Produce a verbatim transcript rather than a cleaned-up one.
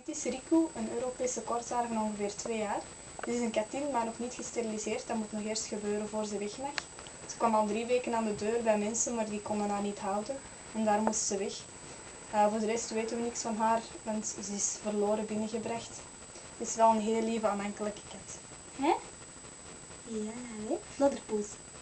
Dit is Riku, een Europese korthaar van ongeveer twee jaar. Dit is een katin, maar nog niet gesteriliseerd. Dat moet nog eerst gebeuren voor ze weg mag. Ze kwam al drie weken aan de deur bij mensen, maar die konden haar niet houden. En daar moest ze weg. Uh, voor de rest weten we niks van haar, want ze is verloren binnengebracht. Het is wel een heel lieve, aanhankelijke kat. Hè? Ja, hè? Flodderpoes.